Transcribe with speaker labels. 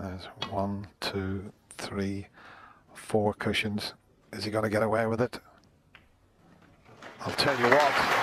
Speaker 1: There's 1, 2, 3, 4 cushions. Is he going to get away with it? I'll tell you what.